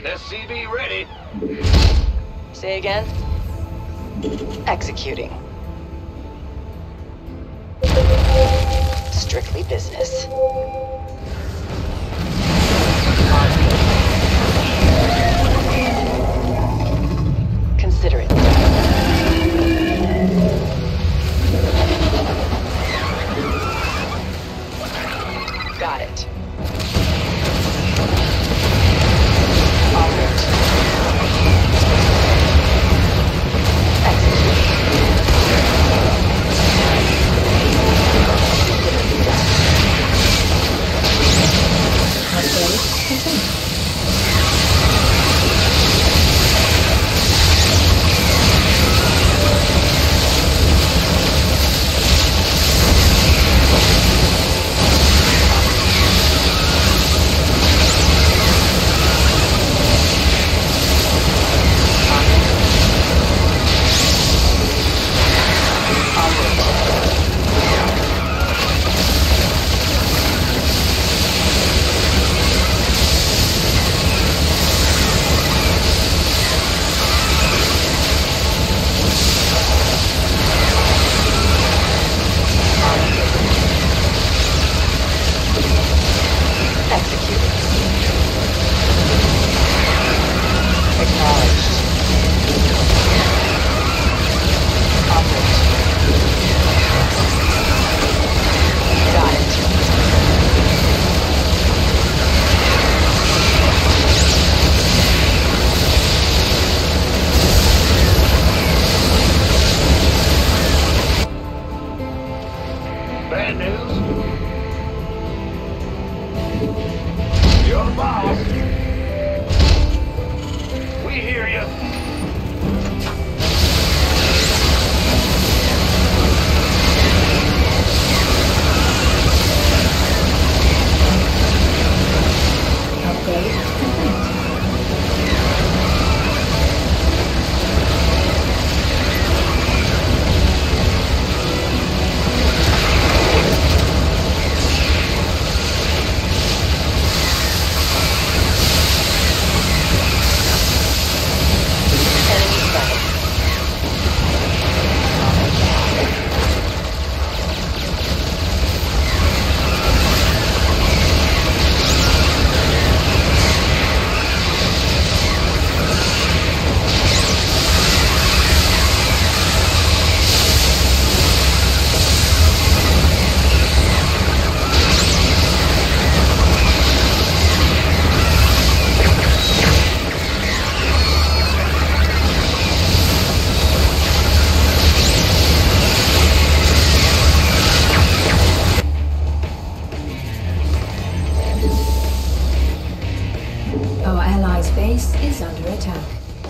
SCV ready. Say again? Executing. Strictly business. Consider it done. Got it. Bad news? You're the boss. We hear you. Upgrade complete. Our allies' base is under attack.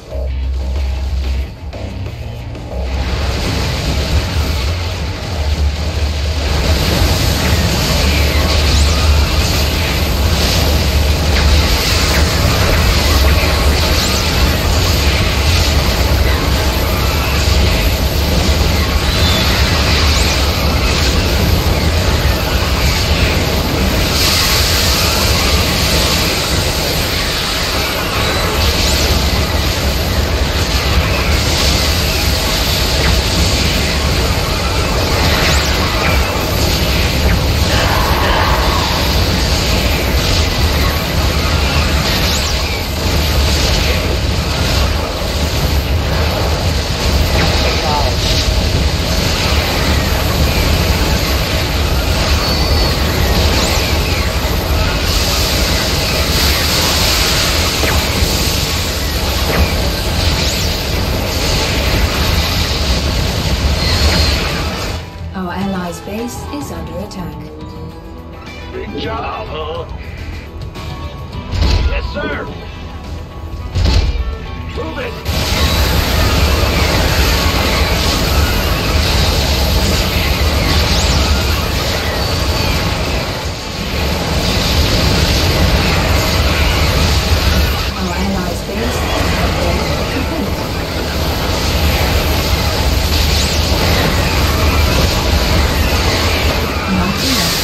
Our allies' base is under attack. Big job, huh? Yes, sir. Move it. Our allies' base upgrade complete. Not enough.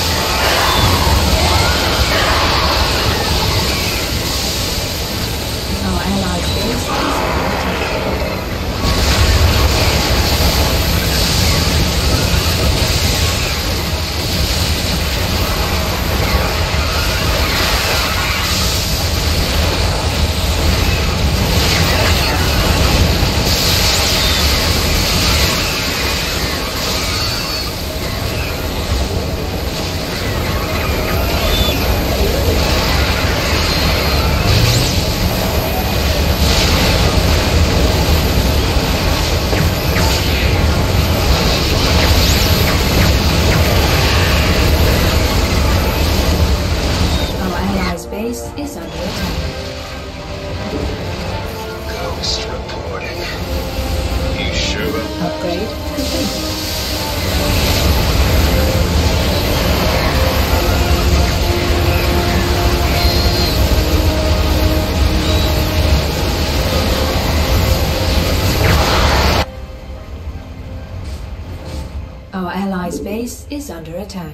Upgrade complete. Our allies' base is under attack.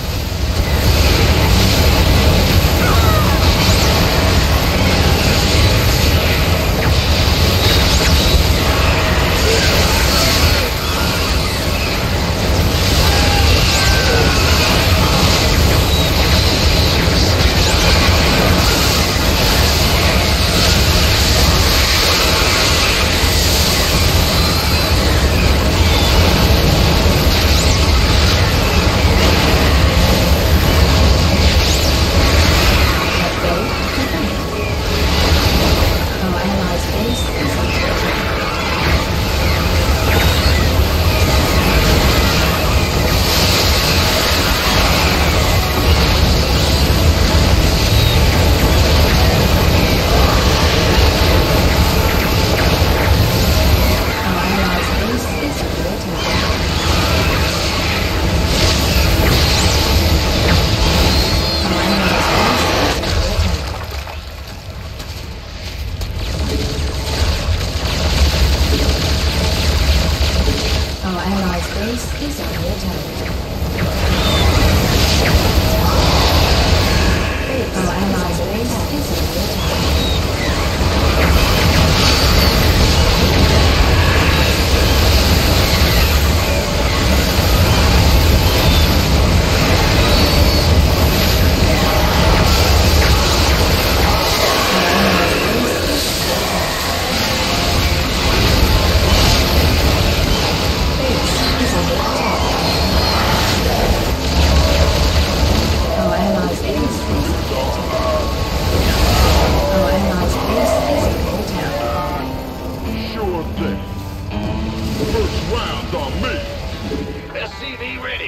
SCV ready.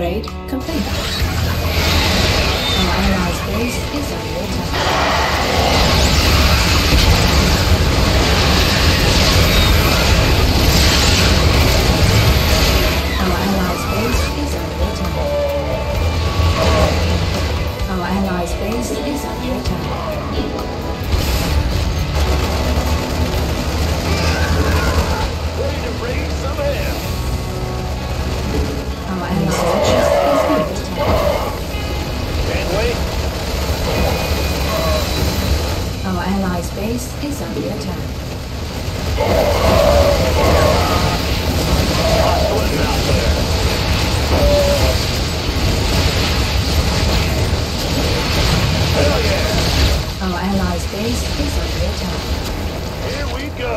Upgrade complete. Our allies' base is under attack. Our allies' base is under attack. Our allies' base is under attack. Ready to raise some hell. Our allies' fortress is under attack. Can't wait. Our allies' base is under attack. Hostiles out there. Hell yeah. Our allies' base is under attack. Here we go.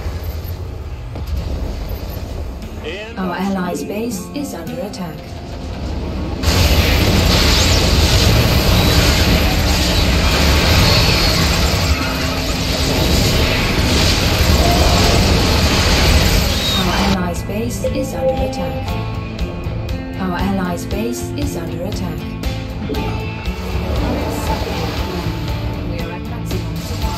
In Our allies' base is under attack. Our allies' base is under attack. Our allies' base is under attack. We are at maximum supply.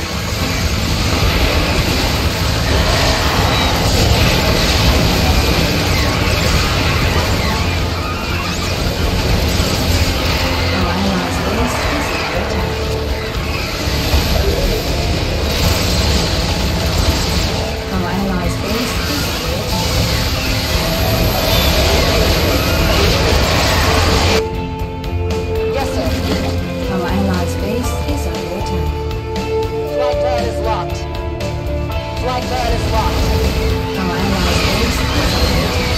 Our allies' base is under attack. Our allies' base is under attack. Yes, sir. Our allies' base is under attack. Flight plan is locked. Flight plan is locked. Our allies' base is under attack.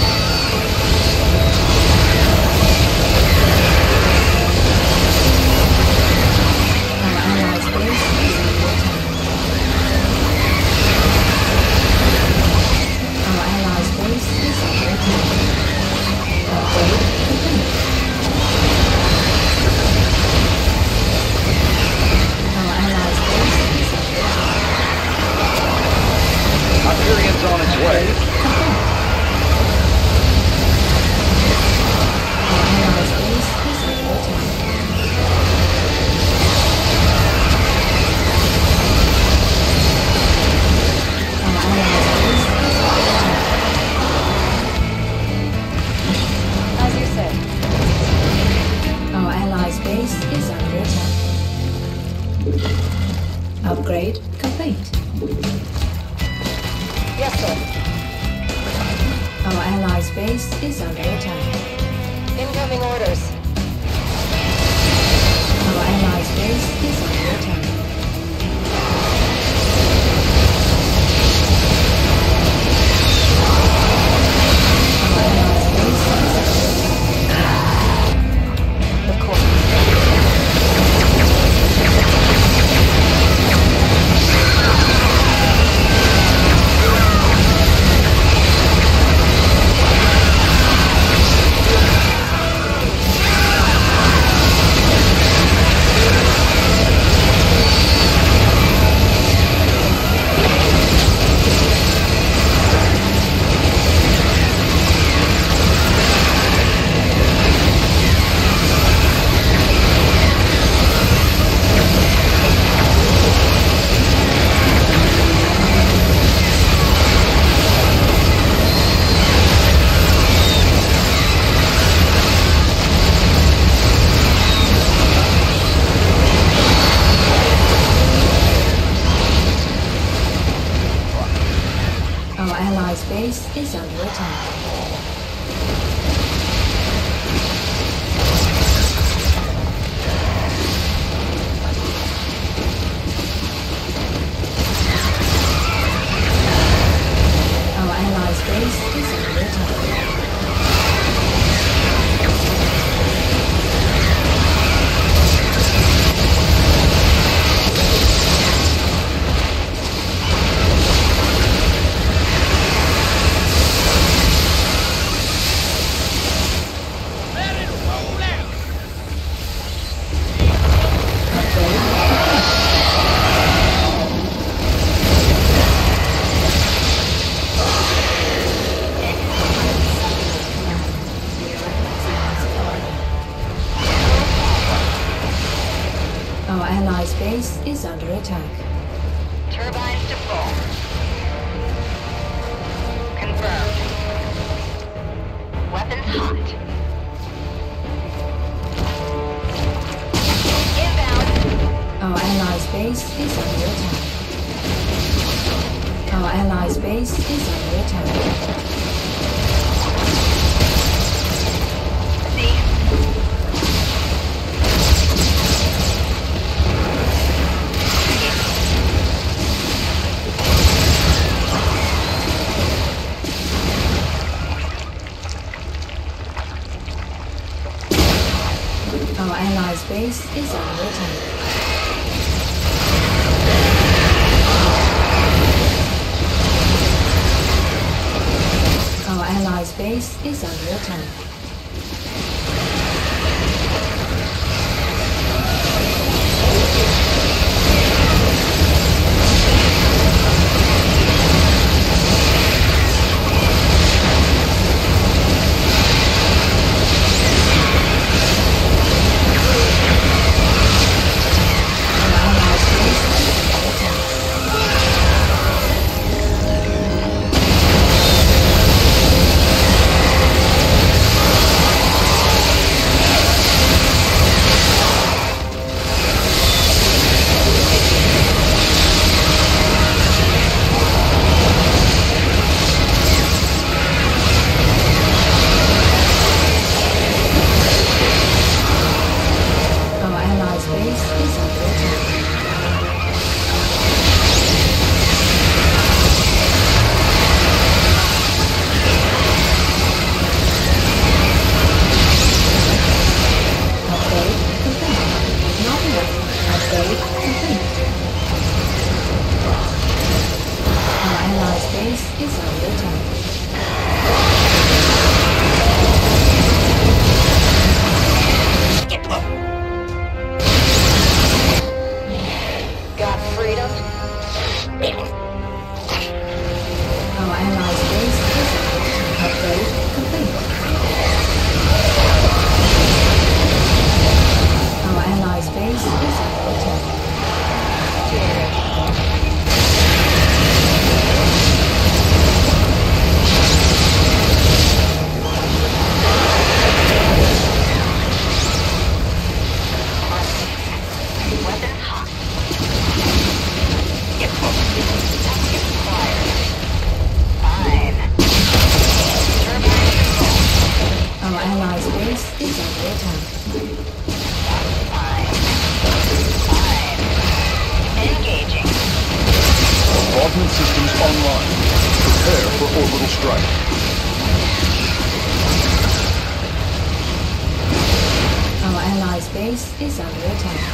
Our allies' base is under attack. Our allies' base is under attack. Upgrade complete. Our allies' base is under attack. Hyperion's on its way. Our allies' base is under attack. Our allies' base is under attack. As you said. Our allies' base is under attack. Upgrade complete. Yes, sir. Our allies' base is under attack. Incoming orders. Our allies' base is under attack. Our allies' base is under attack. Of course. allies' base is under attack. Turbines to full. Confirmed. Weapons hot. Inbound. Our allies' base is under attack. Our allies' base is under attack. See. Our allies' base is under attack. Our allies' base is under attack. Bombardment systems online. Prepare for orbital strike. Our allies' base is under attack.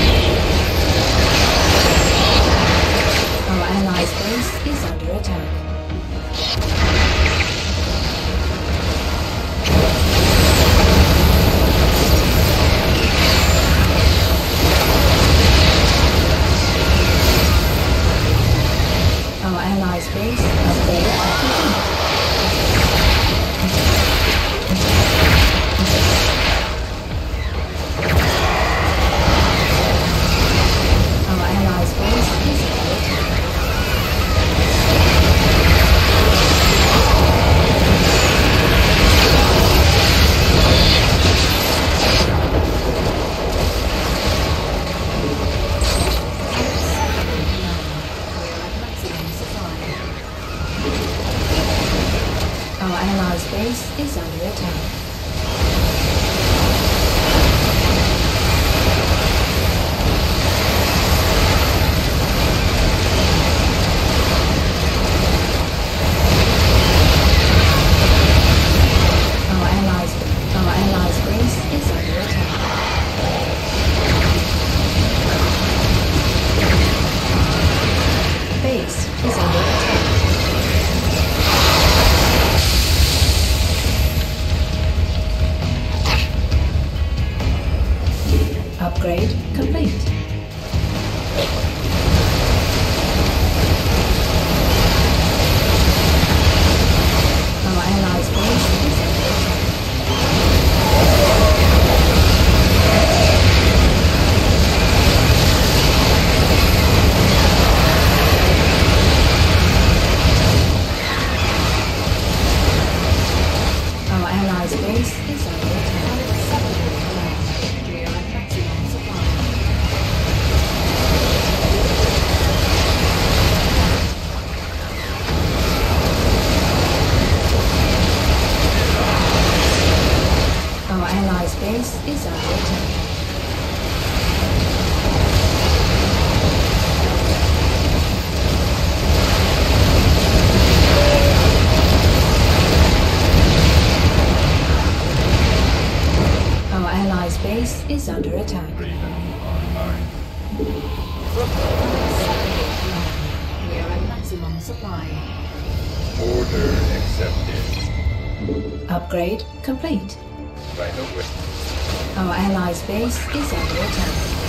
Our allies' base is under attack. allies' base is under attack. We are at maximum supply. Order accepted. Upgrade complete. Right away. Our allies' base is under attack.